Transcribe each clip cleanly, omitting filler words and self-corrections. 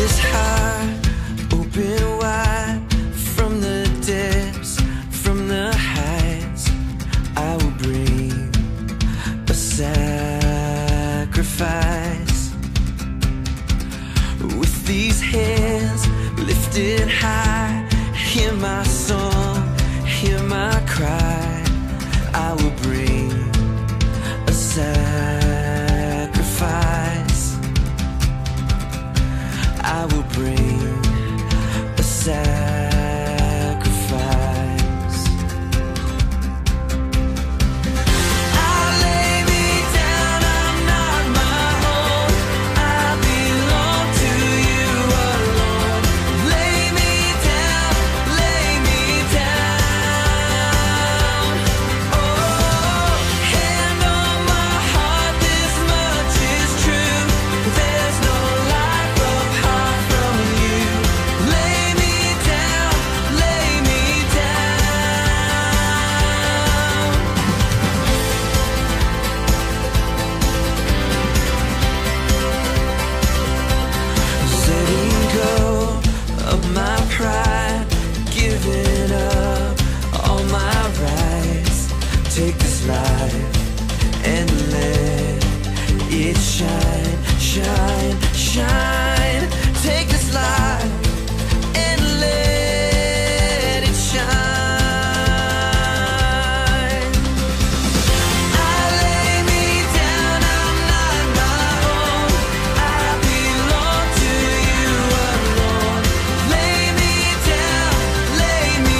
this heart open wide, from the depths, from the heights, I will bring a sacrifice. With these hands lifted high, hear my song, hear my cry. I will bring a sacrifice. I will bring a sacrifice. I'll lay me down, I'm not my own. I belong to you alone. Lay me down, lay me down. Oh, hand on my heart, this much is true. There's no life apart from you. Lay me down, lay me down. Letting go of my pride, giving up all my rights. Take this life and let it shine, shine, shine. Take this life and let it shine. I lay me down, I'm not my own. I belong to you alone. Lay me down, lay me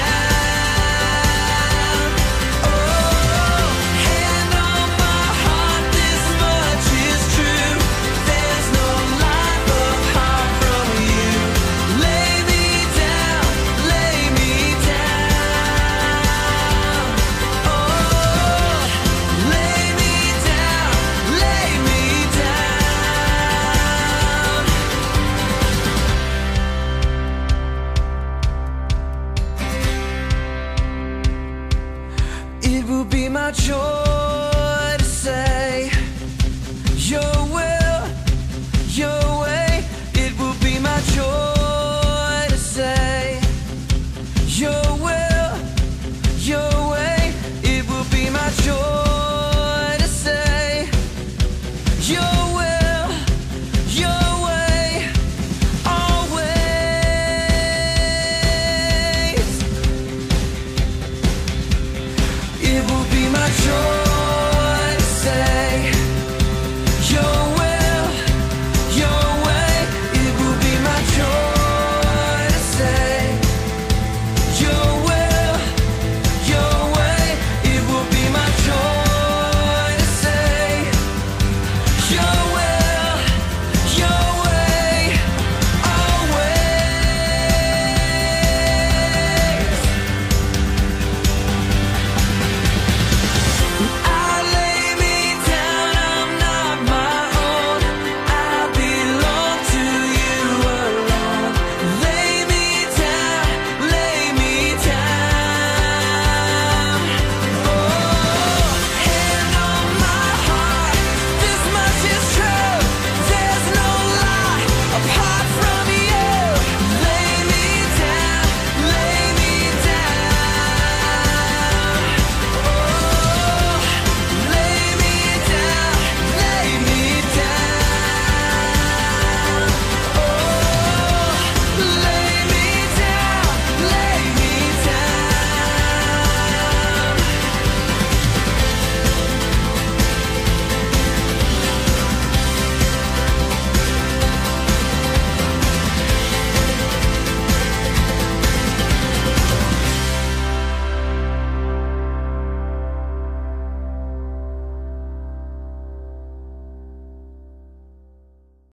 down. Oh, hand on my heart, this much is true. There's no life apart from you. Lay me down, lay me down. Oh, lay me down, lay me down. It will be my joy